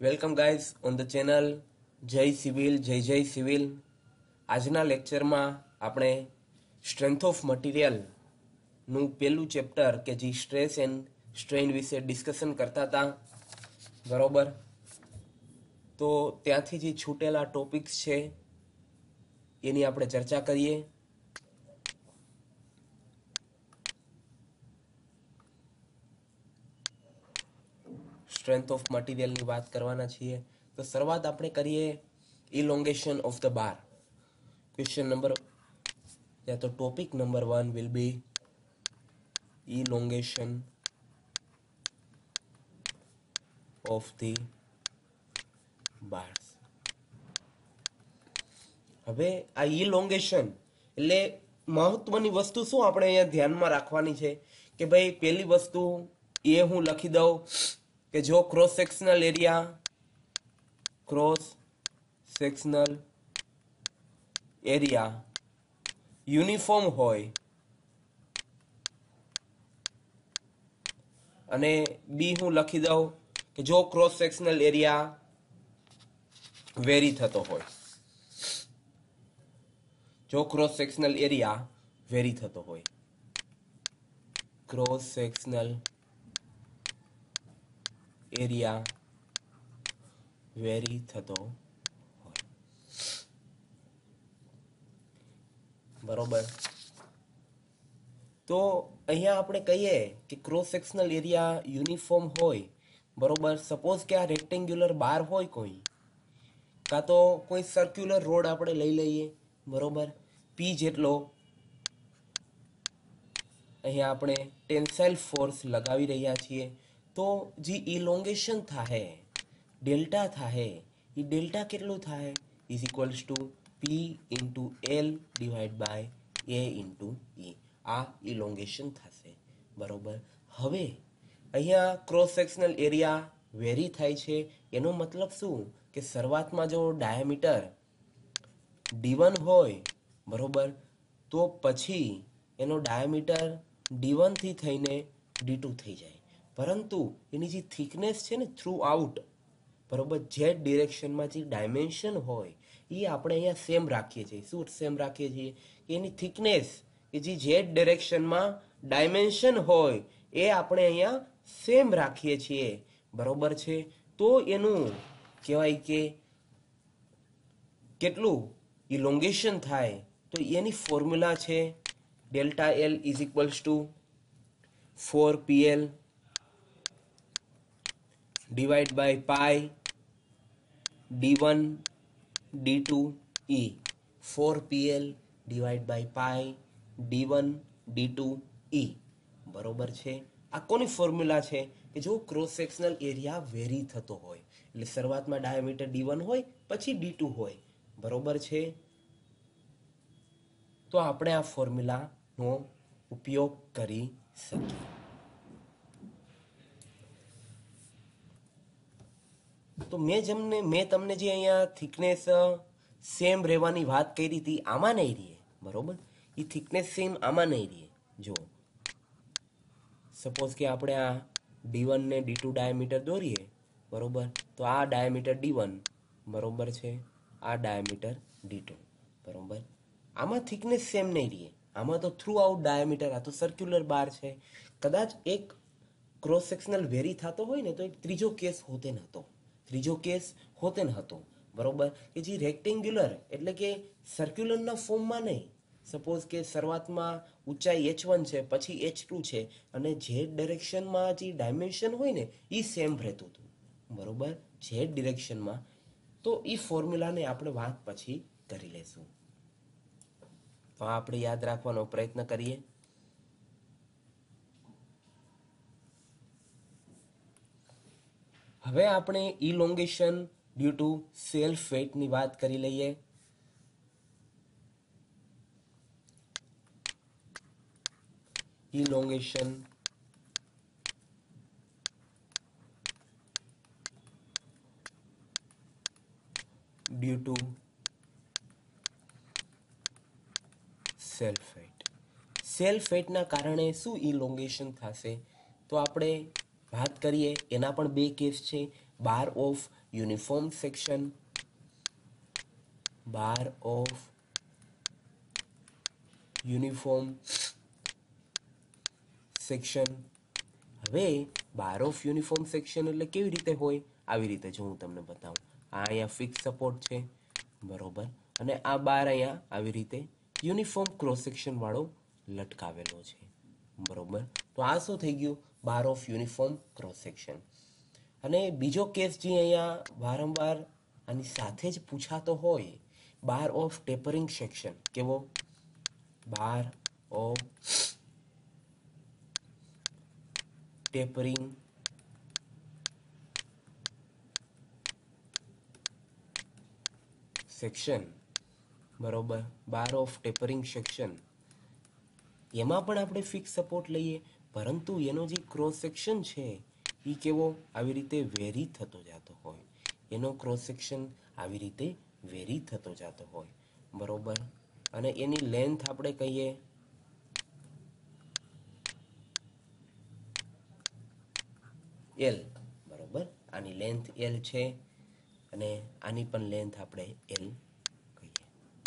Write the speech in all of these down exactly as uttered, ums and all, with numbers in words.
Welcome guys on the channel Jai civil Jai Jai civil. આજના લેક્ચરમાં આપણે સ્ટ્રેન્થ ઓફ મટીરિયલનું પહેલું ચેપ્ટર કે જે સ્ટ્રેસ એન્ડ સ્ટ્રેઇન વિશે ડિસ્કશન કરતા હતા, બરોબર. તો ત્યાંથી જે છૂટેલા ટોપિક્સ છે એની આપણે ચર્ચા કરીએ. સ્ટ્રેન્થ ઓફ મટીરિયલની વાત કરવાના છીએ. તો શરૂઆત આપણે કરીએ elongation of the bar. Question number યા તો topic number one will be elongation of the bars. હવે આ ઇલોંગેશન એટલે મહત્વની વસ્તુ શું આપણે અહીંયા ધ્યાનમાં રાખવાની છે કે ભાઈ પહેલી વસ્તુ એ હું લખી દઉં કે જો cross sectional area cross sectional area uniform હોય અને બી હું લખી દઉં કે જો ક્રોસ સેક્શનલ એરિયા વેરી થતો હોય. જો ક્રોસ સેક્શનલ એરિયા વેરી થતો હોય ક્રોસ સેક્શનલ એરિયા વેરી થતો હોય, બરોબર. તો અહીંયા આપણે કહીએ કે ક્રોસ સેક્શનલ એરિયા યુનિફોર્મ હોય, બરોબર. સપોઝ કે આ રેક્ટેન્ગ્યુલર બાર હોય કોઈ, કાં તો કોઈ સર્ક્યુલર રોડ આપણે લઈ લઈએ, બરોબર. પી જેટલો અહીંયા આપણે ટેન્સાઇલ ફોર્સ લગાવી રહ્યા છીએ, તો જે ઇલોંગેશન થાય ડેલ્ટા થાય એ ડેલ્ટા કેટલું થાય is equals to P into L divided by A into E. આ ઇલોંગેશન થશે, બરોબર. હવે અહીંયા ક્રોસ સેક્શનલ એરિયા વેરી થાય છે, એનો મતલબ શું કે શરૂઆતમાં જો ડાયામીટર ડી વન હોય, બરોબર, તો પછી એનો ડાયામીટર ડી વન થી થઈને ડી ટુ થઈ જાય, પરંતુ એની જે થિકનેસ છે ને થ્રુ આઉટ, બરોબર, જેડ ડિરેક્શનમાં જે ડાયમેન્શન હોય એ આપણે અહીંયા સેમ રાખીએ છીએ. શું સેમ રાખીએ છીએ કે એની થિકનેસ કે જે જેડ ડિરેક્શનમાં ડાયમેન્શન હોય એ આપણે અહીંયા સેમ રાખીએ છીએ, બરોબર છે. તો એનું કહેવાય કે કેટલું ઇલોંગેશન થાય, તો એની ફોર્મ્યુલા છે delta L is equals to four P L divided by pi D one D two E. Four P L divided by pi D one D two E, બરોબર છે. આ કોની ફોર્મ્યુલા છે કે જો ક્રોસ સેક્શનલ એરિયા વેરી થતો હોય, એટલે શરૂઆતમાં ડાયામીટર ડી વન હોય પછી ડી ટુ હોય, બરોબર છે. તો આપણે આ ફોર્મ્યુલાનો ઉપયોગ કરી શકીએ. તો મેં જેમને મેં તમને જે અહીંયા થિકનેસ સેમ રહેવાની વાત કરી હતી, આમાં નહીં રહીએ, બરોબર. એ થિકનેસ સેમ આમાં નહીં રહીએ. જો સપોઝ કે આપણે આ ડી વન ને ડી ટુ ડાયામીટર દોરીએ, બરોબર, તો આ ડાયામીટર ડી વન, બરોબર છે, આ ડાયામીટર ડી ટુ, બરોબર. આમાં થિકનેસ સેમ નહીં રહીએ, આમાં તો થ્રુ આઉટ ડાયામીટર, આ તો સર્ક્યુલર બાર છે. કદાચ એક ક્રોસ સેક્શનલ વેરી થતો હોય ને તો એક ત્રીજો કેસ હોતે ન હતો ત્રીજો કેસ હોતે ન હતો, બરોબર, કે જે રેક્ટેન્ગ્યુલર એટલે કે સર્ક્યુલરના ફોર્મમાં નહીં. સપોઝ કે શરૂઆતમાં ઊંચાઈ એચ વન છે પછી એચ ટુ છે અને ઝેડ ડિરેક્શનમાં જે ડાયમેન્શન હોય ને એ સેમ રહેતું હતું, બરોબર, ઝેડ ડિરેક્શનમાં. તો એ ફોર્મ્યુલાને આપણે વાત પછી કરી લેશું. તો આપણે યાદ રાખવાનો પ્રયત્ન કરીએ. હવે આપણે ઇલોંગેશન ડ્યુ ટુ સેલ્ફ વેઇટની વાત કરી લઈએ. Elongation due to self weight. Self વેઇટના કારણે શું ઇલોંગેશન થશે, તો આપણે વાત કરીએ. એના પણ બે કેસ છે, bar of uniform section, bar of uniform section. હવે બાર ઓફ યુનિફોર્મ સેક્શન એટલે કેવી રીતે હોય? આવી રીતે જો હું તમને બતાવું. આ અહીંયા ફિક્સ સપોર્ટ છે, બરોબર, અને આ બાર અહીંયા આવી રીતે યુનિફોર્મ ક્રોસ સેક્શન વાળો લટકાવેલો છે, બરોબર. તો આ શું થઈ ગયું? Bar of uniform cross section. અને બીજો કેસ જે અહીંયા વારંવાર આની સાથે જ પૂછાતો હોય, બાર ઓફ ટેપરિંગ સેક્શન. કેવો? બાર ઓફ ટેપરિંગ સેક્શન, બરોબર. બાર ઓફ ટેપરિંગ સેક્શન, એમાં પણ આપણે ફિક્સ સપોર્ટ લઈએ, પરંતુ એનો જે ક્રોસ સેક્શન છે એ કેવો? આવી રીતે વેરી થતો જતો હોય. એનો ક્રોસ સેક્શન આવી રીતે વેરી થતો જતો હોય, બરોબર. અને એની લેન્થ આપણે કહીએ એલ, બરોબર. આની લેન્થ એલ છે અને આની પણ લેન્થ આપણે એલ કહીએ.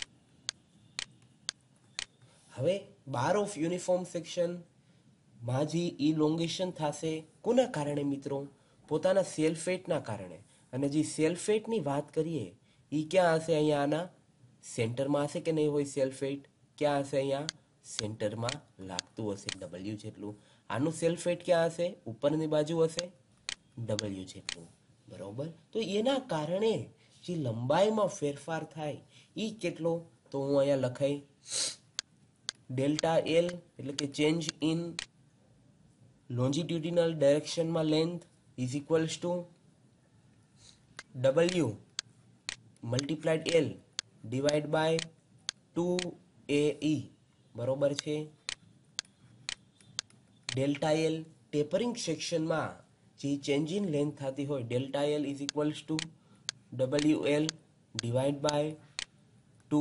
હવે બાર ઓફ યુનિફોર્મ સેક્શન માં જે ઇલોંગેશન થશે કોના કારણે મિત્રો? પોતાના સેલ્ફેટના કારણે. અને જે સેલ્ફેટની વાત કરીએ એ ક્યાં હશે? અહીંયા આના સેન્ટરમાં હશે કે નહીં હોય સેલ્ફેટ? ક્યાં હશે? અહીંયા સેન્ટરમાં લાગતું હશે ડબલ્યુ જેટલું. આનું સેલ્ફેટ ક્યાં હશે? ઉપરની બાજુ હશે ડબલ્યુ જેટલું, બરોબર. તો એના કારણે જે લંબાઈમાં ફેરફાર થાય એ કેટલો? તો હું અહીંયા લખાઈ ડેલ્ટા એલ એટલે કે ચેન્જ ઇન longitudinal ડાયરેક્શનમાં length is equals to W multiplied L divided by two A E, બરોબર છે. ડેલ્ટા એલ ટેપરિંગ સેક્શનમાં જે ચેન્જ ઇન લેન્થ થતી હોય, delta L is equals to W L divided by two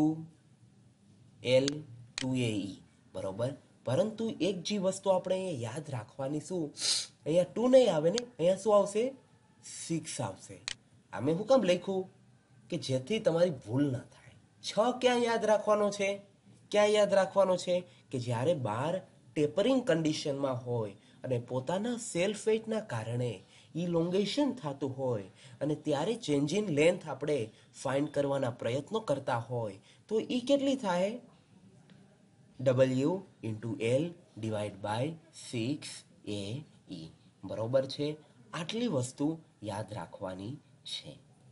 L two A E, બરોબર. પરંતુ એક જે વસ્તુ આપણે અહીંયા યાદ રાખવાની, શું અહીંયા ટુ નહીં આવે ને, અહીંયા શું આવશે? સિક્સ આવશે. આમે હું કામ લખ્યું? કે જેથી તમારી ભૂલ ના થાય. છ ક્યાં યાદ રાખવાનો છે? ક્યાં યાદ રાખવાનો છે? કે જ્યારે બાર ટેપરિંગ કન્ડિશનમાં હોય અને પોતાના સેલ્ફ વેઇટના કારણે ઇલોંગેશન થતું હોય અને ત્યારે ચેન્જ ઇન લેન્થ આપણે ફાઇન્ડ કરવાના પ્રયત્નો કરતા હોય તો એ કેટલી થાય? W into L divided by six A E, બરોબર છે. આટલી વસ્તુ યાદ રાખવાની છે.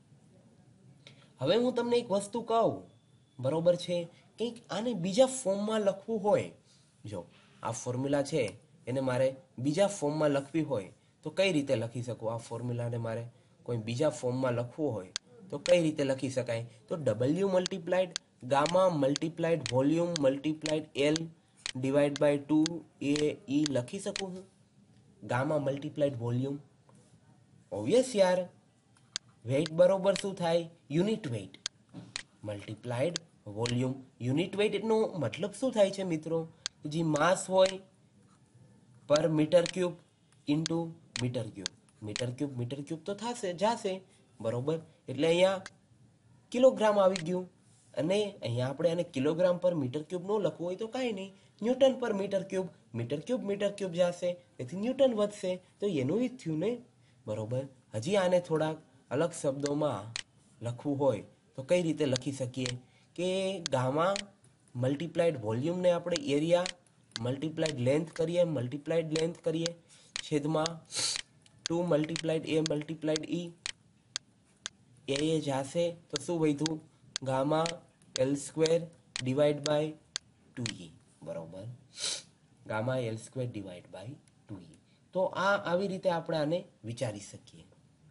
હવે હું તમને એક વસ્તુ કહું, બરોબર છે, કંઈક આને બીજા ફોર્મમાં લખવું હોય, જો આ ફોર્મ્યુલા છે એને મારે બીજા ફોર્મમાં લખવી હોય તો કઈ રીતે લખી શકું? આ ફોર્મ્યુલાને મારે કોઈ બીજા ફોર્મમાં લખવું હોય તો કઈ રીતે લખી શકાય? તો W multiplied gamma multiplied volume multiplied L divided by two A E લખી શકું હું? ગામા મલ્ટીપ્લાઇડ વોલ્યુમ, ઓબ્વિયસ યાર. વેઇટ બરોબર શું થાય? Unit weight multiplied volume. Unit weight એનો મતલબ શું થાય છે મિત્રો? જે માસ હોય per metre cube into metre cube. Metre cube metre cube તો થશે જાશે, બરોબર. એટલે અહીંયા કિલોગ્રામ આવી ગયું અને અહીંયા આપણે આને કિલોગ્રામ પર મીટર ક્યુબ નો લખવું હોય તો કાંઈ નહીં, newton per metre cube, metre cube metre cube જશે, તેથી ન્યૂટન વધશે. તો એનું જ થયું ને, બરોબર. હજી આને થોડાક અલગ શબ્દોમાં લખવું હોય તો કઈ રીતે લખી શકીએ? કે ગામા મલ્ટીપ્લાઇડ વોલ્યુમને આપણે એરિયા મલ્ટીપ્લાઇડ લેન્થ કરીએ, મલ્ટીપ્લાઇડ લેન્થ કરીએ છેદમાં two multiplied A multiplied E. A A જાશે તો શું વધ્યું? Gamma L square divide by two E, બરોબર. Gamma L square divide by two E. તો આ આવી રીતે આપણે આને વિચારી શકીએ.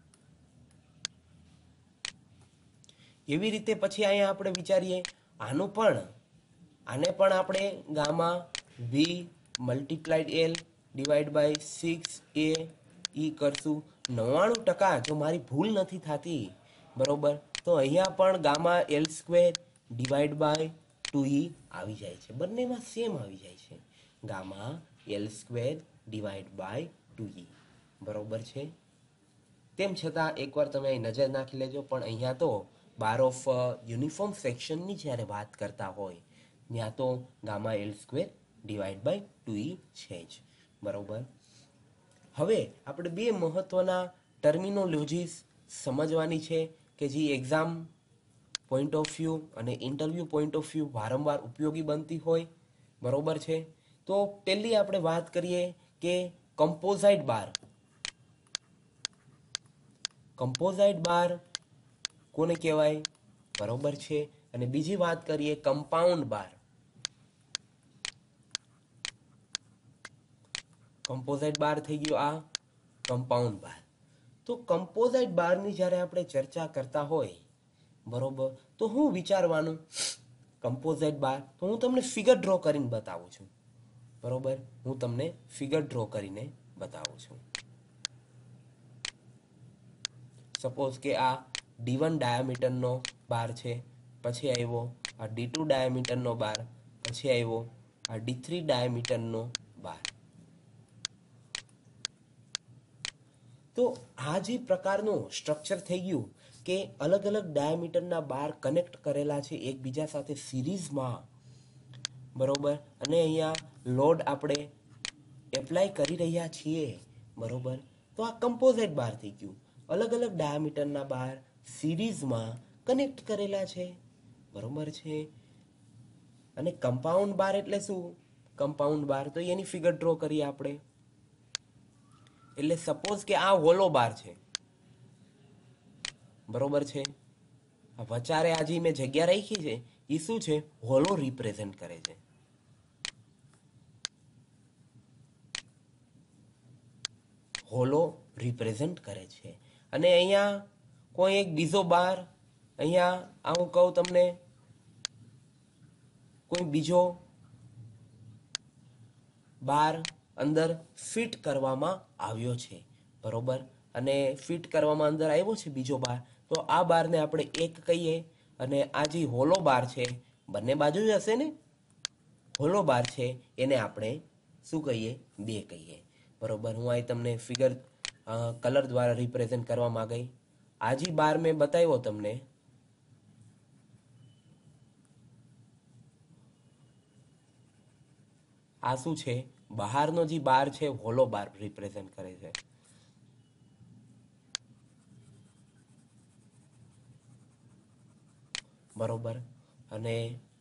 એવી રીતે પછી અહીંયા આપણે વિચારીએ આનું પણ, આને પણ આપણે gamma V multiplied L divided by six A E કરશું. નવ્વાણું ટકા જો મારી ભૂલ નથી થતી, બરોબર, તો અહીંયા પણ gamma L square divide by two E આવી જાય છે. બંનેમાં સેમ આવી જાય છે, gamma L square divide by two E, બરોબર છે. તેમ છતાં એકવાર તમે અહીં નજર નાખી લેજો. પણ અહીંયા તો બાર ઓફ યુનિફોર્મ સેક્શનની જ્યારે વાત કરતા હોય ત્યાં તો gamma L square divide by two E છે જ. બરાબર. હવે આપણે બે મહત્વના ટર્મિનોલોજીસ સમજવાની છે કે જે એક્ઝામ પોઈન્ટ ઓફ વ્યૂ અને ઇન્ટરવ્યૂ પોઈન્ટ ઓફ વ્યૂ વારંવાર ઉપયોગી બનતી હોય. બરોબર છે. તો પહેલી આપણે વાત કરીએ કે કમ્પોઝાઇટ બાર. કમ્પોઝાઇટ બાર કોને કહેવાય? બરોબર છે. અને બીજી વાત કરીએ કમ્પાઉન્ડ બાર. કમ્પોઝાઇટ બાર થઈ ગયો આ કમ્પાઉન્ડ બાર. તો કમ્પોઝાઇટ બારની જ્યારે આપણે ચર્ચા કરતા હોય બરોબર, તો હું વિચારવાનું કમ્પોઝાઇટ બાર, તો હું તમને ફિગર ડ્રો કરીને બતાવું છું. બરોબર, હું તમને ફિગર ડ્રો કરીને બતાવું છું. સપોઝ કે આ ડી વન ડાયામીટરનો બાર છે, પછી આવ્યો આ ડી ટુ ડાયામીટરનો બાર, પછી આવ્યો આ ડી થ્રી ડાયામીટરનો બાર. તો આ જે પ્રકારનું સ્ટ્રક્ચર થઈ ગયું કે અલગ અલગ ડાયામીટરના બાર કનેક્ટ કરેલા છે એકબીજા સાથે સિરીઝમાં. બરોબર. અને અહીંયા લોડ આપણે એપ્લાય કરી રહ્યા છીએ. બરોબર. તો આ કમ્પોઝાઇટ બાર થઈ ગયું. અલગ અલગ ડાયામીટરના બાર સિરીઝમાં કનેક્ટ કરેલા છે. બરોબર છે. અને કમ્પાઉન્ડ બાર એટલે શું? કમ્પાઉન્ડ બાર તો એની ફિગર ડ્રો કરીએ આપણે. એટલે સપોઝ કે આ હોલો બાર છે. બરોબર છે. વચારે આજે મેં જગ્યા રાખી છે એ શું છે? હોલો રિપ્રેઝેન્ટ કરે છે. હોલો રિપ્રેઝેન્ટ કરે છે. અને અહીંયા કોઈ એક બીજો બાર, અહીંયા આ હું કહું તમને કોઈ બીજો બાર અંદર ફિટ કરવામાં આવ્યો છે. બરોબર. અને ફિટ કરવામાં અંદર આવ્યો છે બીજો બાર, તો આ બારને આપણે એક કહીએ. અને આ જે હોલો બાર છે, બંને બાજુ જ હશે ને, હોલો બાર છે એને આપણે શું કહીએ? બે કહીએ. બરોબર. હું અહીં તમને ફિગર કલર દ્વારા રિપ્રેઝેન્ટ કરવા માંગી. આ જે બાર મેં બતાવ્યો તમને, આ શું છે? બહારનો જે બાર છે હોલો બાર રિપ્રેઝેન્ટ કરે છે. બરોબર. અને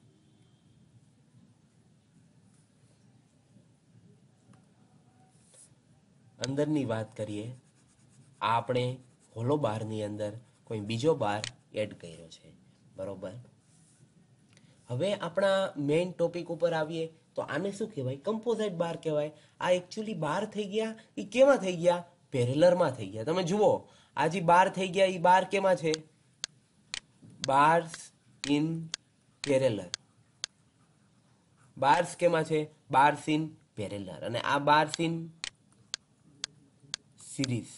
અંદરની વાત કરીએ, આ આપણે હોલો બારની અંદર કોઈ બીજો બાર એડ કર્યો છે. બરોબર. હવે આપણા મેઇન ટોપિક ઉપર આવીએ તો આને શું કહેવાય? કમ્પોઝાઇટ બાર કહેવાય. આ એકચ્યુઅલી બાર થઈ ગયા એ કેમાં થઈ ગયા? પેરેલરમાં થઈ ગયા. તમે જુઓ, આ જે બાર થઈ ગયા એ બાર કેમાં છે? Bars in parallel. બાર્સ કેમાં છે? Bars in parallel. અને આ બાર્સ ઇન સિરીઝ.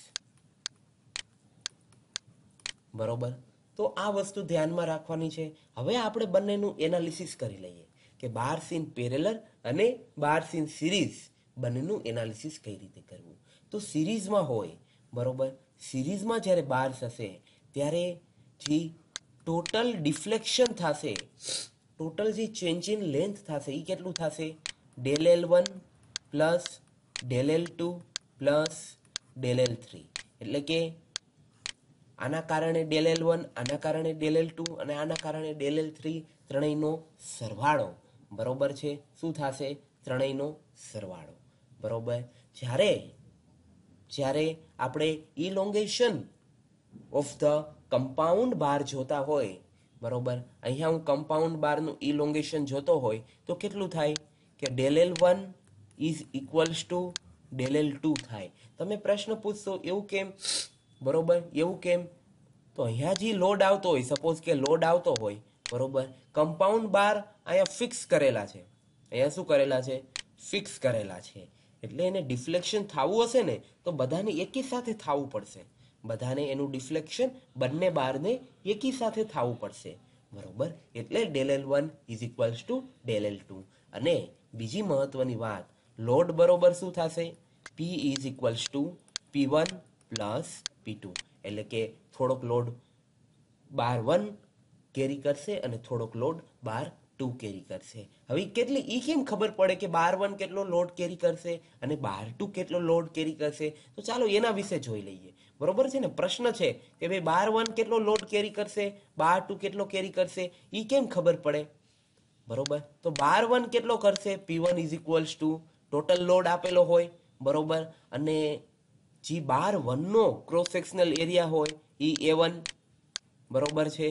બરોબર. તો આ વસ્તુ ધ્યાનમાં રાખવાની છે. હવે આપણે બંનેનું એનાલિસિસ કરી લઈએ કે બાર્સ ઇન પેરેલર અને બાર્સ ઇન સિરીઝ બંનેનું એનાલિસિસ કઈ રીતે કરવું. તો સિરીઝમાં હોય, બરોબર, સિરીઝમાં જ્યારે બાર્સ હશે ત્યારે જે ટોટલ ડિફ્લેક્શન થશે, ટોટલ જે ચેન્જ ઇન લેન્થ થશે એ કેટલું થશે? Del L one plus del L two plus del L three. એટલે કે આના કારણે ડેલ એલ વન, આના કારણે ડેલ એલ ટુ અને આના કારણે ડેલ એલ થ્રી, ત્રણેયનો સરવાળો. બરોબર છે. શું થશે? ત્રણેયનો સરવાળો. બરોબર. જ્યારે જ્યારે આપણે elongation of the compound bar જોતા હોય, બરોબર, અહીંયા હું કમ્પાઉન્ડ બારનું ઇલોંગેશન જોતો હોય તો કેટલું થાય? કે del L one is equals to del L two થાય. તમે પ્રશ્ન પૂછશો એવું કેમ? બરોબર, એવું કેમ? તો અહીંયા જે લોડ આવતો હોય, સપોઝ કે લોડ આવતો હોય, બરોબર, કમ્પાઉન્ડ બાર અહીંયા ફિક્સ કરેલા છે. અહીંયા શું કરેલા છે? ફિક્સ કરેલા છે. એટલે એને ડિફ્લેક્શન થવું હશે ને તો બધાને એકી સાથે થવું પડશે. બધાને એનું ડિફ્લેક્શન બંને બારને એકી સાથે થવું પડશે. બરોબર. એટલે del L one is equals to del L two. અને બીજી મહત્વની વાત, લોડ બરોબર શું થશે? P is equals to P one plus P two, એટલે કે થોડોક લોડ બાર વન કેરી કરશે અને થોડોક લોડ બાર ટુ કેરી કરશે. હવે કેટલી ઈ કેમ ખબર પડે કે બાર વન કેટલો લોડ કેરી કરશે અને બાર ટુ કેટલો લોડ કેરી કરશે? તો ચાલો એના વિશે જોઈ લઈએ. બરોબર છે ને, પ્રશ્ન છે કે ભાઈ બાર વન કેટલો લોડ કેરી કરશે, બાર ટુ કેટલો કેરી કરશે, ઈ કેમ ખબર પડે? બરોબર, તો બાર વન કેટલો કરશે, P one is equals to total load આપેલો હોય, બરોબર, અને જે બાર વનનો ક્રોસ સેક્શનલ એરિયા હોય એ એ વન, બરોબર છે,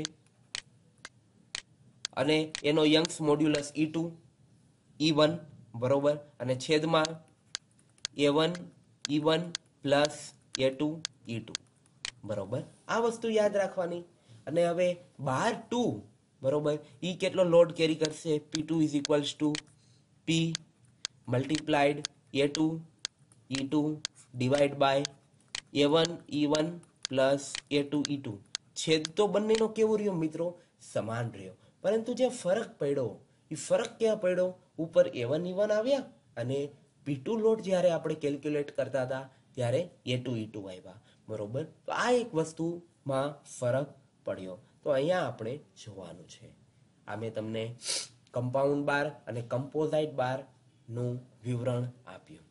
અને એનો Young's modulus E two E one, બરોબર, અને છેદમાં A one E one plus A two E two, બરોબર. આ વસ્તુ યાદ રાખવાની. અને હવે બાર ટુ, બરોબર, ઈ કેટલો લોડ કેરી કરશે, P two is equals to P multiplied A two E two divided by A one E one plus A two E two. છેદ તો બંનેનો કેવો રહ્યો મિત્રો? સમાન રહ્યો, પરંતુ જે ફરક પડ્યો એ ફરક ક્યાં પડ્યો? ઉપર એ વન ઈ વન આવ્યા અને પી ટુ લોડ જ્યારે આપણે કેલ્ક્યુલેટ કરતા હતા ત્યારે એ ટુ ઈ ટુ આવ્યા, બરોબર. તો આ એક વસ્તુમાં ફરક પડ્યો. તો અહીંયા આપણે જોવાનું છે. આ મેં તમને કમ્પાઉન્ડ બાર અને કમ્પોઝાઇટ બારનું વિવરણ આપ્યું.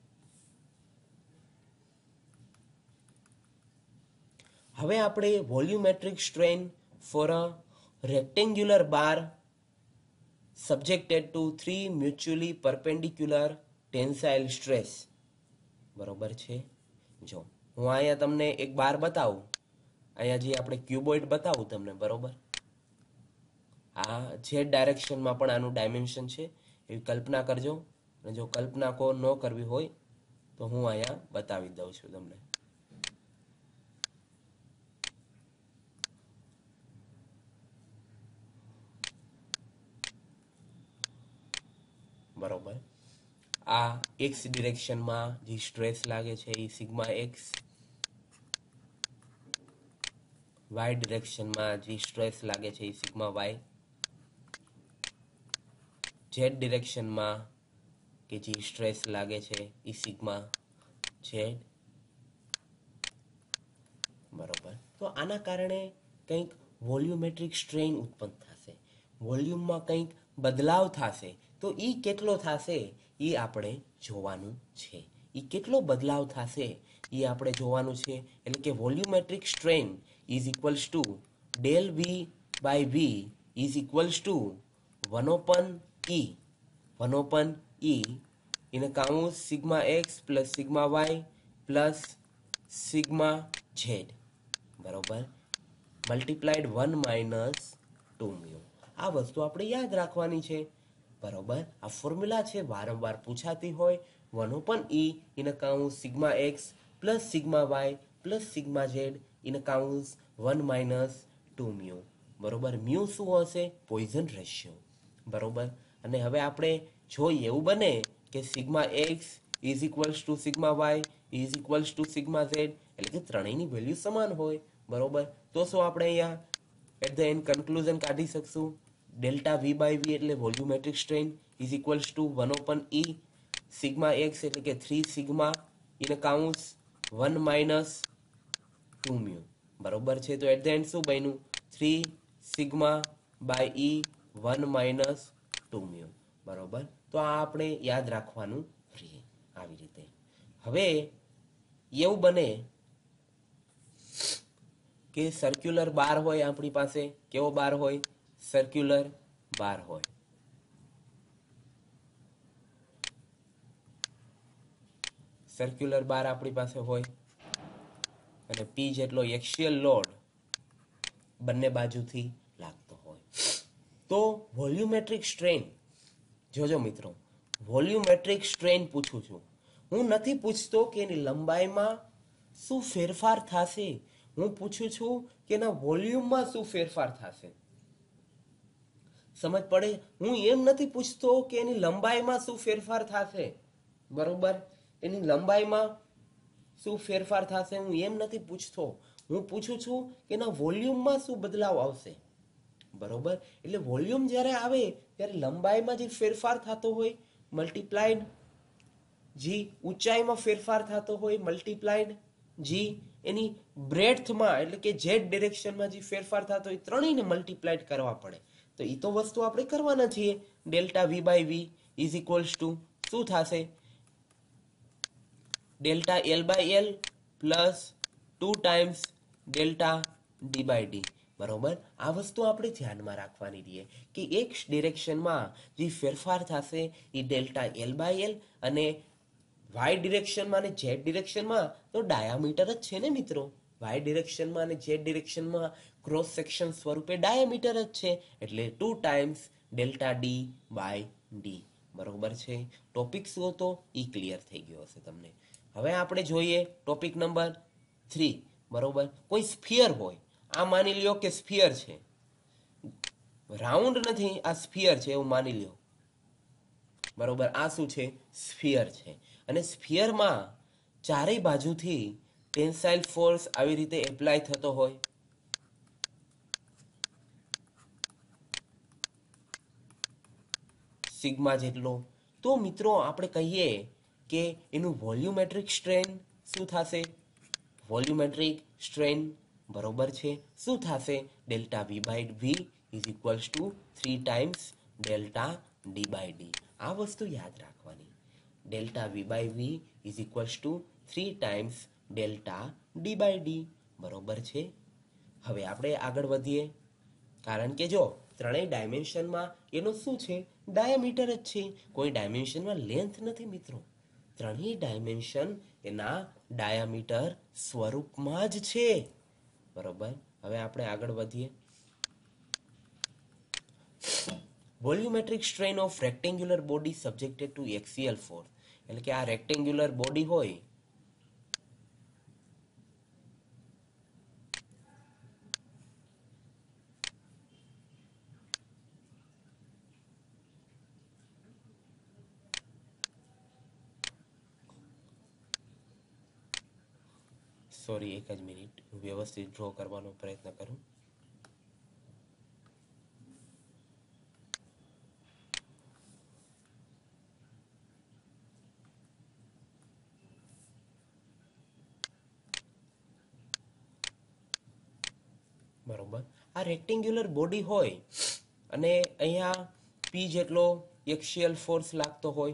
હવે આપણે volumetric strain for a rectangular bar subjected to three mutually perpendicular tensile stress, બરોબર છે. જો હું અહીંયા તમને એક બાર બતાવું, અહીંયા જે આપણે ક્યુબોઇડ બતાવું તમને, બરોબર, આ ઝેડ ડાયરેક્શનમાં પણ આનું ડાયમેન્શન છે એવી કલ્પના કરજો. અને જો કલ્પના કો ન કરવી હોય તો હું અહીંયા બતાવી દઉં છું તમને. બરોબર, આ એક્સ ડિરેક્શનમાં જે સ્ટ્રેસ લાગે છે એ સિગ્મા એક્સ, વાય ડિરેક્શનમાં જે સ્ટ્રેસ લાગે છે એ સિગ્મા વાય, ઝેડ ડિરેક્શનમાં કે જે સ્ટ્રેસ લાગે છે એ સિગ્મા ઝેડ, બરોબર. તો આના કારણે કંઈક વોલ્યુમેટ્રિક સ્ટ્રેન ઉત્પન્ન થશે, વોલ્યુમમાં કંઈક બદલાવ થશે. તો એ કેટલો થશે એ આપણે જોવાનું છે. એ કેટલો બદલાવ થશે એ આપણે જોવાનું છે. એટલે કે volumetric strain is equals to del V by V is equals to one upon E, one upon E in counts sigma X plus sigma Y plus sigma Z, બરોબર, multiplied one minus two mu. આ વસ્તુ આપણે યાદ રાખવાની છે, બરોબર. આ formula છે, વારંવાર પૂછાતી હોય. One upon E in counts sigma X plus sigma Y plus sigma Z in counts one minus two mu, બરોબર. મ્યુ શું હશે? પોઈઝન રેશિયો, બરોબર. અને હવે આપણે જોઈએ એવું બને કે sigma X is equals to sigma Y is equals to sigma Z, એટલે કે ત્રણેયની વેલ્યુ સમાન હોય, બરોબર. તો શું આપણે અહીંયા એટ ધ એન્ડ કન્ક્લુઝન કાઢી શકશું? ડેલ્ટા વી બાય વી એટલે volumetric strain is equals to one upon E sigma X એટલે કે three sigma in counts one minus two mu, બરોબર છે. તો એટ ધ એન્ડ શું બન્યું? Three sigma by E one minus two mu, બરોબર. તો આ આપણે યાદ રાખવાનું રહે આવી રીતે. હવે એવું બને કે સર્ક્યુલર બાર હોય આપણી પાસે. કેવો બાર હોય? સર્ક્યુલર બાર હોય. સર્ક્યુલર બાર આપણી પાસે હોય અને પી જેટલો એક્સિયલ લોડ બંને બાજુથી લાગતો હોય. તો વોલ્યુમેટ્રિક સ્ટ્રેન, જોજો મિત્રો, વોલ્યુમેટ્રિક સ્ટ્રેન પૂછું છું. હું નથી પૂછતો કે એની લંબાઈમાં શું ફેરફાર થશે, હું પૂછું છું કે એના વોલ્યુમમાં શું ફેરફાર થશે. સમજ પડે? હું એમ નથી પૂછતો કે એની લંબાઈમાં શું ફેરફાર થશે, બરોબર. એની લંબાઈમાં શું ફેરફાર થશે હું એમ નથી પૂછતો. હું પૂછું છું કે એના વોલ્યુમમાં શું બદલાવ આવશે, બરોબર. એટલે વોલ્યુમ જ્યારે આવે ત્યારે લંબાઈમાં જે ફેરફાર થતો હોય મલ્ટીપ્લાઇડ જી ઊંચાઈમાં ફેરફાર થતો હોય મલ્ટીપ્લાઇડ જી એની બ્રેડથમાં એટલે કે જેડ ડિરેક્શનમાં જે ફેરફાર થતો હોય ત્રણેયને મલ્ટીપ્લાઇડ કરવા પડે. તો એ તો વસ્તુ આપણે કરવાના છીએ. Delta V by V is equals to શું થશે? Delta L by L plus two times delta D by D. બરોબર, આ વસ્તુ આપણે ધ્યાનમાં રાખવાની રહીએ કે એક ડિરેક્શનમાં જે ફેરફાર થશે એ ડેલ્ટા એલ બાય એલ અને વાય ડિરેક્શનમાં અને ઝેડ ડિરેક્શનમાં તો ડાયામીટર જ છે ને મિત્રો. વાય ડિરેક્શનમાં અને ઝેડ ડિરેક્શનમાં ક્રોસ સેક્શન સ્વરૂપે ડાયામીટર જ છે, એટલે two times delta D by D. બરોબર છે. ટોપિક શું હતો એ ક્લિયર થઈ ગયો હશે તમને. હવે આપણે જોઈએ ટોપિક નંબર થ્રી. બરોબર, કોઈ સ્ફિયર હોય, આ માની લ્યો કે સ્ફિયર છે, રાઉન્ડ નથી, આ સ્ફિયર છે એવું માની લ્યો. બરોબર, આ શું છે? સ્ફિયર છે. અને સ્ફિયરમાં ચારેય બાજુથી ટેન્સાઇલ ફોર્સ આવી રીતે એપ્લાય થતો હોય. સિગ્મા જેટલો. તો મિત્રો આપણે કહીએ કે એનું વોલ્યુમેટ્રિક સ્ટ્રેન શું થશે? વોલ્યુમેટ્રિક સ્ટ્રેન બરોબર છે શું થશે? Delta V by V is equals to three times delta D by D. આ વસ્તુ યાદ રાખવાની. Delta V by V is equals to three times delta D by D. બરોબર છે. હવે આપણે આગળ વધીએ, કારણ કે જો ત્રણેય ડાયમેન્શનમાં એનું શું છે? ડાયામીટર જ છે, કોઈ ડાયમેન્શનમાં લેન્થ નથી મિત્રો. ત્રણેય ડાયમેન્શન એના ડાયામીટર સ્વરૂપમાં જ છે. બરોબર, હવે આપણે આગળ વધીએ. Volumetric strain of rectangular body subjected to axial force. એટલે કે આ રેક્ટેન્ગ્યુલર બોડી હોય, સોરી એક જ મિનિટ, હું વ્યવસ્થિત ડ્રો કરવાનો પ્રયત્ન કરું. બરોબર, આ રેક્ટેન્ગ્યુલર બોડી હોય અને અહીંયા પી જેટલો એક્સિયલ ફોર્સ લાગતો હોય.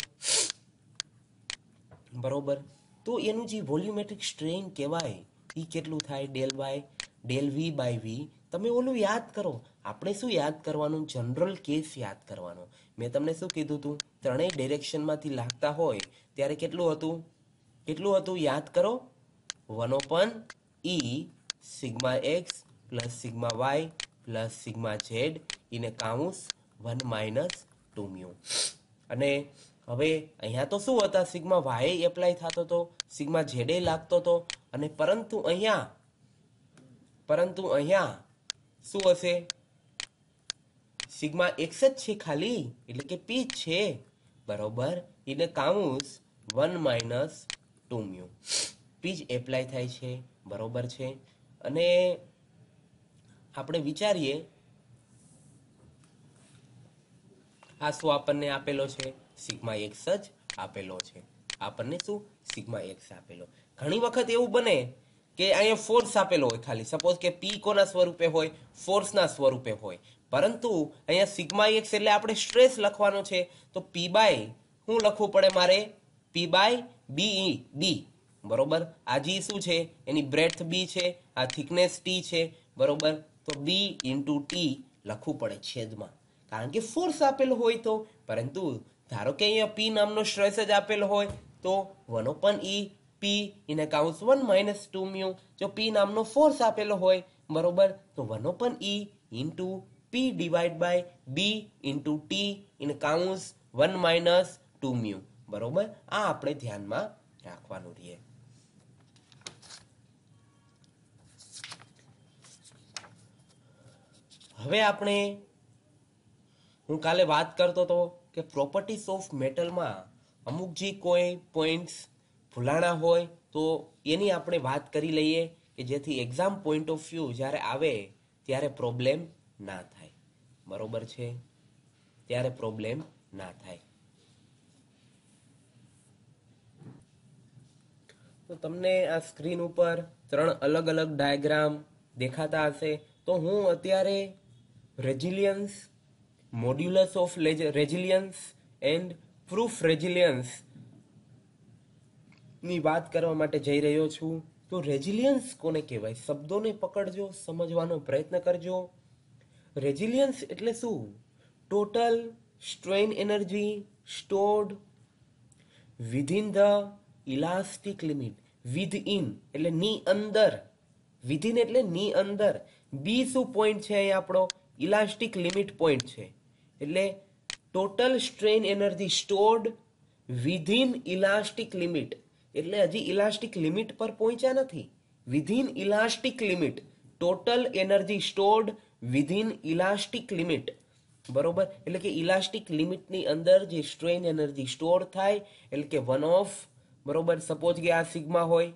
બરોબર, તો એનું જે વોલ્યુમેટ્રિક સ્ટ્રેન કહેવાય એ કેટલું થાય? Del by del V by V. તમે ઓલું યાદ કરો, આપણે શું યાદ કરવાનું? જનરલ કેસ યાદ કરવાનો. મેં તમને શું કીધું હતું? ત્રણેય ડિરેક્શનમાંથી લાગતા હોય ત્યારે કેટલું હતું? કેટલું હતું યાદ કરો? One upon E sigma X plus sigma Y plus sigma Z ઇને counts one minus two mu. અને હવે અહીંયા તો શું હતા? સિગ્મા વાય એપ્લાય થતો હતો, સિગ્મા ઝેડે લાગતો હતો, અને પરંતુ અહીંયા પરંતુ અહીંયા શું હશે? સિગ્મા એક્સ જ છે ખાલી, એટલે કે પી છે. બરોબર, એને counts one minus two mu. P જ એપ્લાય થાય છે. બરોબર છે. અને આપણે વિચારીએ, આ શું આપણને આપેલો છે? સિગ્મા એક્સ જ આપેલો છે. આપણને શું? સિગ્મા એક્સ આપેલો. ઘણી વખત એવું બને કે અહીંયા ફોર્સ આપેલો હોય ખાલી, સપોઝ કે પી કોના સ્વરૂપે હોય? ફોર્સના સ્વરૂપે હોય. પરંતુ અહીંયા સિગ્મા એક્સ એટલે આપણે સ્ટ્રેસ લખવાનો છે, તો પી બાય શું લખવું પડે મારે? P by B D. બરોબર, આ જી શું છે? એની બ્રેડથ બી છે, આ થિકનેસ ટી છે. બરોબર, તો બી ઇન્ટુ ટી લખવું પડે છેદમાં, કારણ કે ફોર્સ આપેલો હોય તો. પરંતુ ધારો કે અહીંયા પી નામનો સ્ટ્રેસ જ આપેલો હોય તો વન ઓપન ઈ પી ઇને counts one minus two mu. જો પી નામનો ફોર્સ આપેલો હોય, બરોબર, તો one upon E into P divide by B into T in counts one minus two mu. બરોબર, આ આપણે ધ્યાનમાં રાખવાનું રહીએ. હવે આપણે, હું કાલે વાત કરતો હતો કે પ્રોપર્ટીઝ ઓફ મેટલમાં અમુક જે કોઈ પોઈન્ટ્સ ભૂલાણા હોય તો એની આપણે વાત કરી લઈએ, કે જેથી એક્ઝામ પોઈન્ટ ઓફ વ્યૂ જ્યારે આવે ત્યારે પ્રોબ્લેમ ના થાય. બરોબર છે, ત્યારે પ્રોબ્લેમ ના થાય. તો તમને આ સ્ક્રીન ઉપર ત્રણ અલગ અલગ ડાયાગ્રામ દેખાતા હશે. તો હું અત્યારે resilience, modulus of resilience and proof resilience ની વાત કરવા માટે જઈ રહ્યો છું. તો રેઝિલિયન્સ કોને કહેવાય? શબ્દોને પકડજો, સમજવાનો પ્રયત્ન કરજો. રેઝિલિયન્સ એટલે શું? Total strain energy stored within the elastic limit. Within એટલે ની અંદર, વિધિન એટલે ની અંદર. બી શું પોઈન્ટ છે અહીંયા? આપણો ઇલાસ્ટિક લિમિટ પોઈન્ટ છે. એટલે total strain energy stored within elastic limit. એટલે હજી ઇલાસ્ટિક લિમિટ પર પહોંચ્યા નથી. Within elastic limit, total energy stored within elastic limit. બરોબર, એટલે કે ઇલાસ્ટિક લિમિટની અંદર જે સ્ટ્રેન એનર્જી સ્ટોર થાય એટલે કે વન ઓફ, બરોબર, સપોઝ કે આ સિગ્મા હોય,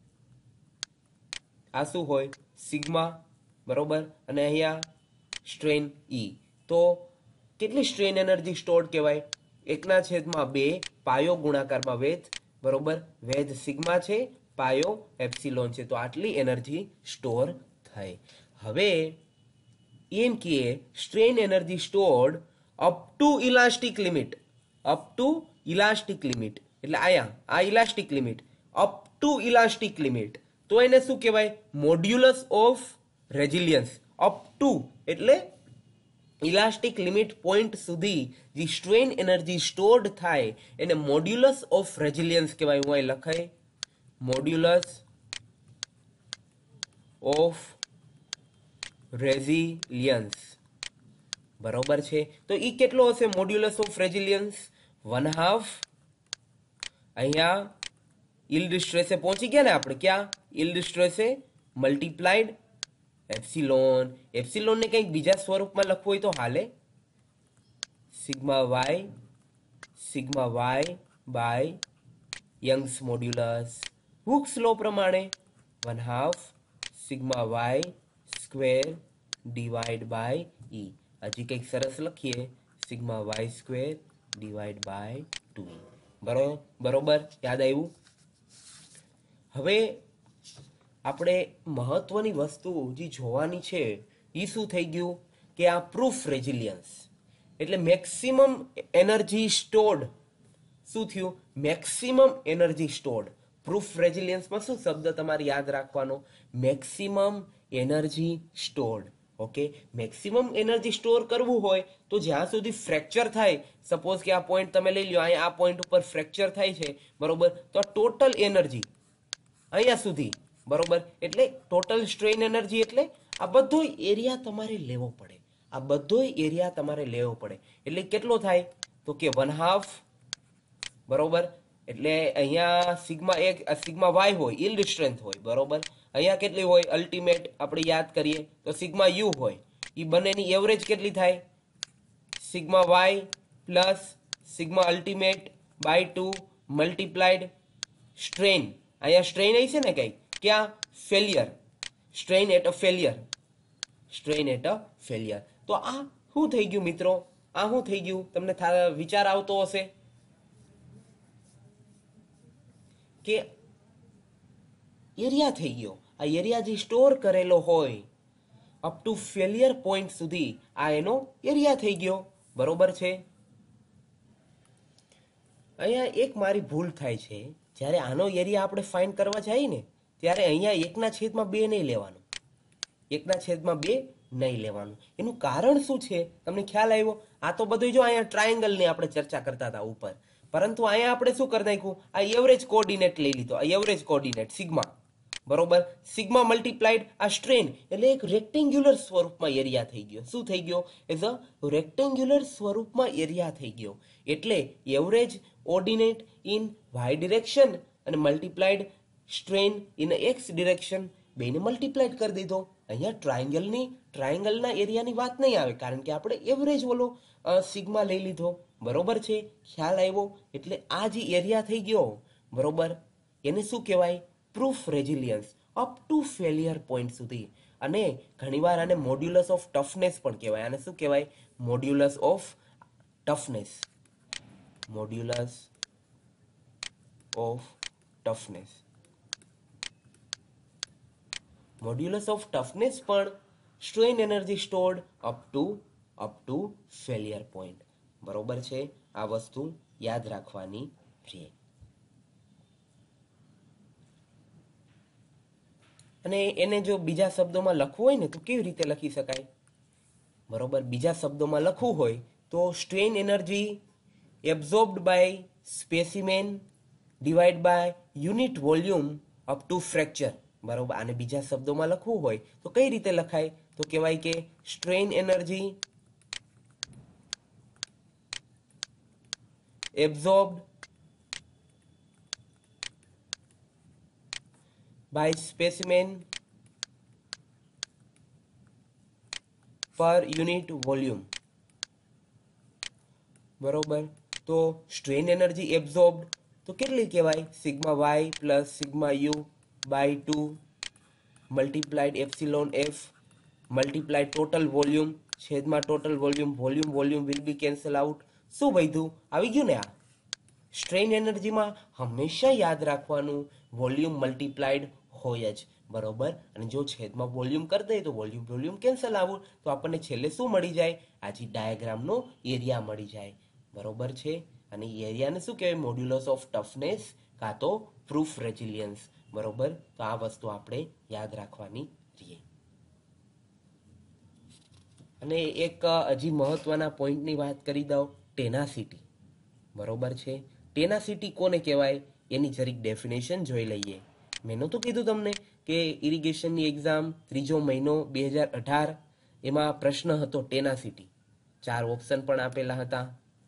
આ શું હોય? સિગ્મા, બરોબર, અને અહીંયા સ્ટ્રેન ઈ. તો કેટલી સ્ટ્રેન એનર્જી સ્ટોર્ડ કહેવાય? એકના છેદમાં બે પાયો ગુણાકારમાં વેધ, બરોબર, વેધ સિગ્મા છે, પાયો એપ્સિલોન છે. તો આટલી એનર્જી સ્ટોર થાય. હવે એમ કે strain energy stored up to elastic limit. Up to elastic limit એટલે આયા આ elastic limit, up to elastic limit. તો એને શું કહેવાય? Modulus of resilience. Up to એટલે ઇલાસ્ટિક લિમિટ પોઈન્ટ સુધી જે સ્ટ્રેન એનર્જી સ્ટોર્ડ થાય એને મોડ્યુલસ ઓફ રેઝિલિયન્સ કહેવાય. હું અહીં લખાય મોડ્યુલસ ઓફ રેઝિલિયન્સ. બરોબર છે. તો ઈ કેટલો હશે modulus of resilience? One half. અહીંયા યીલ્ડ સ્ટ્રેસે પહોંચી ગયા ને આપણે, ક્યાં? યીલ્ડ સ્ટ્રેસે મલ્ટીપ્લાઈડ એપ્સિલોન. એપ્સિલોન ને કંઈક બીજા સ્વરૂપમાં લખવું હોય તો હાલે. Sigma Y, sigma Y by Young's modulus. Hooke's law પ્રમાણે one half sigma Y square divide by E. હજી કંઈક સરસ લખીએ, sigma Y square divide by two. બરોબર, બરોબર, યાદ આવ્યું? હવે આપણે મહત્વની વસ્તુ જે જોવાની છે એ શું થઈ ગયું કે આ પ્રૂફ રેઝિલિયન્સ એટલે મેક્સિમમ એનર્જી સ્ટોર્ડ. શું થયું? Maximum energy stored. પ્રૂફ રેઝિલિયન્સમાં શું શબ્દ તમારે યાદ રાખવાનો? Maximum energy stored. Okay, maximum energy store કરવું હોય તો જ્યાં સુધી ફ્રેક્ચર થાય, સપોઝ કે આ પોઈન્ટ તમે લઈ લો, અહીંયા આ પોઈન્ટ ઉપર ફ્રેક્ચર થાય છે, બરોબર, તો ટોટલ એનર્જી અહીંયા સુધી, બરોબર, એટલે ટોટલ સ્ટ્રેન એનર્જી એટલે આ બધો એરિયા તમારે લેવો પડે. આ બધો એરિયા તમારે લેવો પડે એટલે કેટલો થાય? તો કે વન હાફ, બરોબર, એટલે અહીંયા સિગ્મા એક સિગ્મા વાય હોય, યીલ્ડ સ્ટ્રેન્થ હોય, બરોબર. અહીંયા કેટલી હોય? અલ્ટિમેટ આપણે યાદ કરીએ તો સિગ્મા યુ હોય. એ બંનેની એવરેજ કેટલી થાય? Sigma Y plus sigma ultimate by two multiplied strain. અહીંયા સ્ટ્રેન આવી છે ને કંઈક, ક્યાં? Failure. Strain at a failure. Strain at a failure. તો આ શું થઈ ગયું મિત્રો? આ શું થઈ ગયું? તમને વિચાર આવતો હશે કે એરિયા થઈ ગયો. આ એરિયા જે સ્ટોર કરેલો હોય અપ ટુ ફેલિયર પોઈન્ટ સુધી, આ એનો એરિયા થઈ ગયો. બરોબર છે. અહીંયા એક મારી ભૂલ થાય છે, જ્યારે આનો એરિયા આપણે ફાઇન્ડ કરવા જઈએ ને ત્યારે અહીંયા એકના છેદમાં બે નહીં લેવાનું. એકના છેદમાં બે નહીં લેવાનું. એનું કારણ શું છે? તમને ખ્યાલ આવ્યો? આ તો બધું જો અહીંયા ટ્રાયેંગલની આપણે ચર્ચા કરતા હતા ઉપર, પરંતુ અહીંયા આપણે શું કરી નાખ્યું? આ એવરેજ કોઓર્ડિનેટ લઈ લીધો. આ એવરેજ કોઓર્ડિનેટ સિગ્મા, બરોબર, સિગ્મા મલ્ટીપ્લાઈડ આ સ્ટ્રેન એટલે એક રેક્ટેન્ગ્યુલર સ્વરૂપમાં એરિયા થઈ ગયો. શું થઈ ગયો? એઝ અ રેક્ટેન્ગ્યુલર સ્વરૂપમાં એરિયા થઈ ગયો. એટલે average ordinate in Y direction અને multiplied strain in X direction, બેને મલ્ટીપ્લાઈડ કરી દીધો. અહીંયા ટ્રાયેંગલની ટ્રાયેંગલના એરિયાની વાત નહીં આવે, કારણ કે આપણે એવરેજ ઓલો સિગ્મા લઈ લીધો. બરોબર છે, ખ્યાલ આવ્યો? એટલે આ જે એરિયા થઈ ગયો, બરોબર, એને શું કહેવાય? Proof resilience up to failure point સુધી. અને ઘણીવાર આને મોડ્યુલસ ઓફ ટફનેસ પણ કહેવાય. આને શું કહેવાય? Modulus of toughness. Modulus of toughness. Modulus of toughness પણ strain energy stored up to up to failure point. બરોબર છે, આ વસ્તુ યાદ રાખવાની છે. અને એને જો બીજા શબ્દોમાં લખવું હોય ને તો કેવી રીતે લખી શકાય? બરોબર, બીજા શબ્દોમાં લખવું હોય તો strain energy absorbed by specimen divide by unit volume up to fracture. બરોબર, આને બીજા શબ્દોમાં લખવું હોય તો કઈ રીતે લખાય? તો કહેવાય કે strain energy absorbed by specimen per unit volume. બરોબર, તો સ્ટ્રેન એનર્જી એબ્ઝોર્બ્ડ તો કેટલી કહેવાય? Sigma Y plus sigma U by two multiplied epsilon F multiplied total volume છેદમાં total volume. Volume volume will be cancel out. શું વધ્યું? આવી ગયું ને આ. સ્ટ્રેન એનર્જીમાં હંમેશા યાદ રાખવાનું વોલ્યુમ મલ્ટીપ્લાઇડ હોય જ. બરોબર, અને જો છેદમાં વોલ્યુમ કરી દઈએ તો વોલ્યુમ વોલ્યુમ કેન્સલ આવું, તો આપણને છેલ્લે શું મળી જાય? આજે ડાયાગ્રામનો એરિયા મળી જાય. બરોબર છે, અને એરિયાને શું કહેવાય? મોડ્યુલસ ઓફ ટફનેસ કાં તો પ્રૂફ રેઝિલિયન્સ. બરોબર, તો આ વસ્તુ આપણે યાદ રાખવાની છે. અને એક હજી મહત્વના પોઈન્ટની વાત કરી દઉં, ટેનાસિટી. બરોબર છે, ટેનાસિટી કોને કહેવાય એની જરીક ડેફિનેશન જોઈ લઈએ. મેં નહોતું કીધું તમને કે ઇરિગેશનની એક્ઝામ ત્રીજો મહિનો બે હજાર અઢાર એમાં પ્રશ્ન હતો ટેનાસિટી. ચાર ઓપ્શન પણ આપેલા હતા.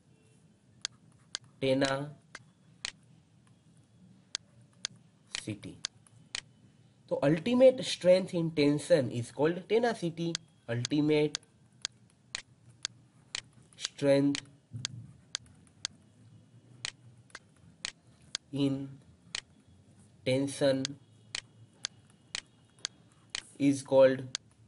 ટેનાસિટી તો ultimate strength in tension is called tenacity. Ultimate strength in tension is called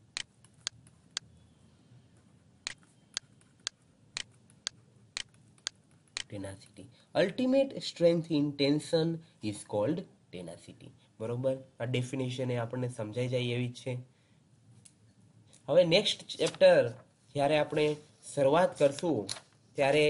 tenacity. Ultimate strength in tension is called tenacity. બરોબર, આ ડેફિનેશન એ આપણને સમજાઈ જાય એવી છે. હવે નેક્સ્ટ ચેપ્ટર જ્યારે આપણે શરૂઆત કરશું ત્યારે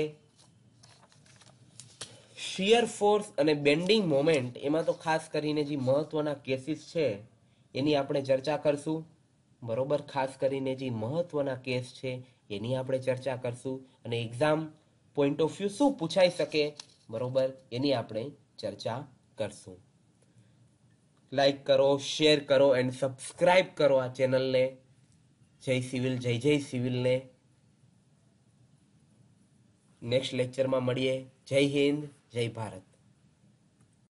શિયર ફોર્સ અને બેન્ડિંગ મોમેન્ટ એમાં તો ખાસ કરીને જે મહત્વના કેસીસ છે એની આપણે ચર્ચા કરશું. બરોબર, ખાસ કરીને જે મહત્વના કેસ છે એની આપણે ચર્ચા કરશું, અને એક્ઝામ પોઈન્ટ ઓફ વ્યૂ શું પૂછાઈ શકે, બરોબર, એની આપણે ચર્ચા કરશું. લાઈક કરો, શેર કરો એન્ડ સબસ્ક્રાઇબ કરો આ ચેનલને. જય સિવિલ, જય જય સિવિલને. નેક્સ્ટ લેક્ચરમાં મળીએ. જય હિન્દ, જય ભારત.